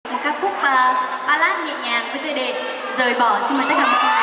Một ca khúc ballad nhẹ nhàng với tựa đề Rời Bỏ. Xin mời tất cả mọi người.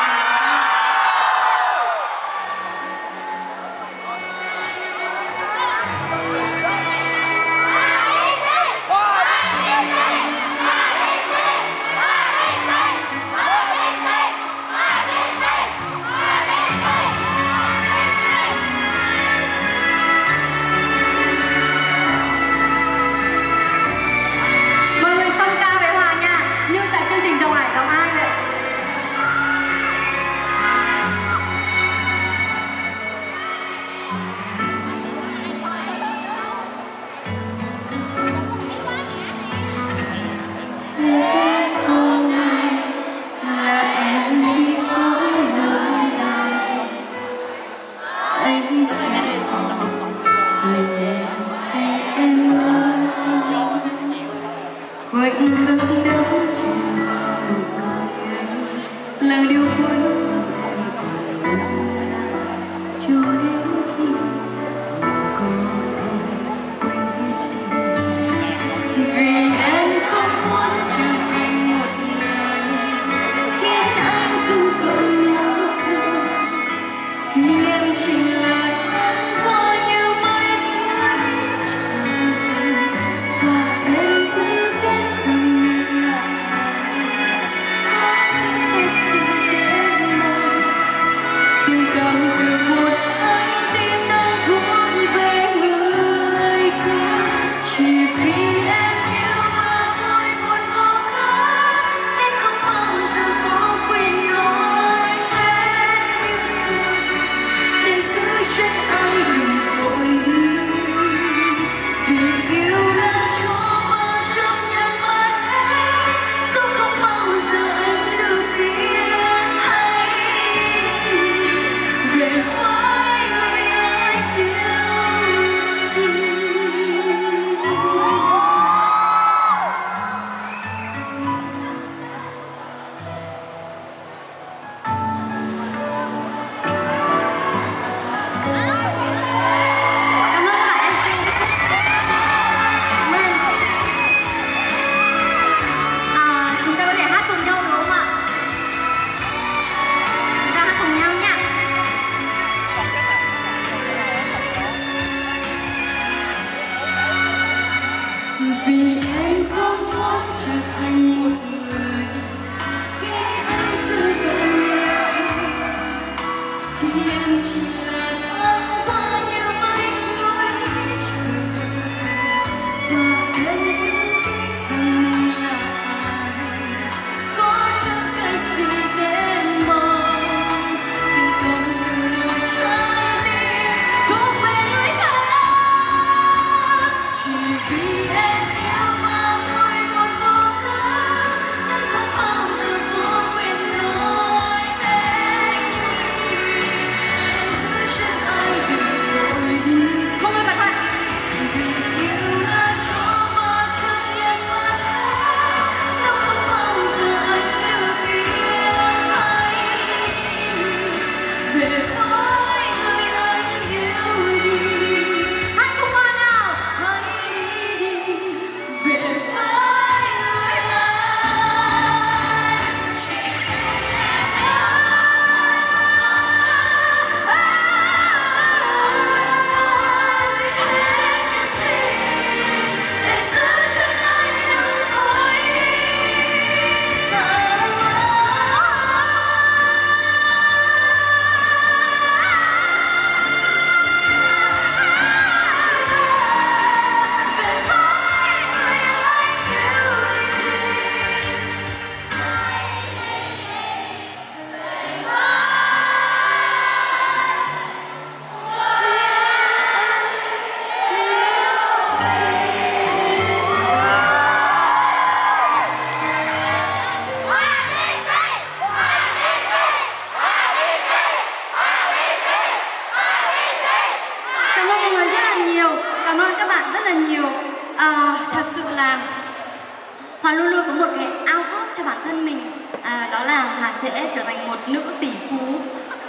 Hòa luôn luôn có một cái ao ước cho bản thân mình, đó là Hòa sẽ trở thành một nữ tỷ phú,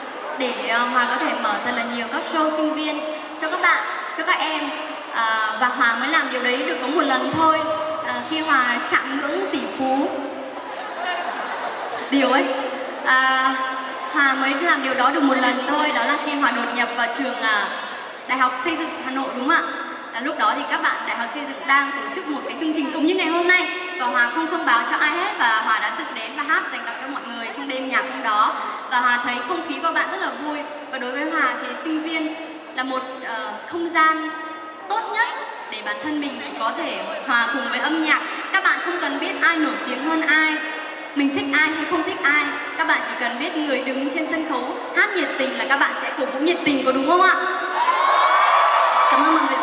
để Hòa có thể mở thật là nhiều các show sinh viên cho các bạn, cho các em, và Hòa mới làm điều đấy được có một lần thôi. Khi Hòa chạm ngưỡng tỷ phú điều ấy. Hòa mới làm điều đó được một lần thôi, đó là khi Hòa đột nhập vào trường Đại học Xây dựng Hà Nội, đúng không ạ? Lúc đó thì các bạn Đại học Xây dựng đang tổ chức một cái chương trình giống như ngày hôm nay, và Hòa không thông báo cho ai hết, và Hòa đã tự đến và hát dành tặng cho mọi người trong đêm nhạc hôm đó. Và Hòa thấy không khí của bạn rất là vui, và đối với Hòa thì sinh viên là một không gian tốt nhất để bản thân mình có thể hòa cùng với âm nhạc. Các bạn không cần biết ai nổi tiếng hơn ai, mình thích ai hay không thích ai, các bạn chỉ cần biết người đứng trên sân khấu hát nhiệt tình là các bạn sẽ cổ vũ nhiệt tình, có đúng không ạ? Cảm ơn mọi người.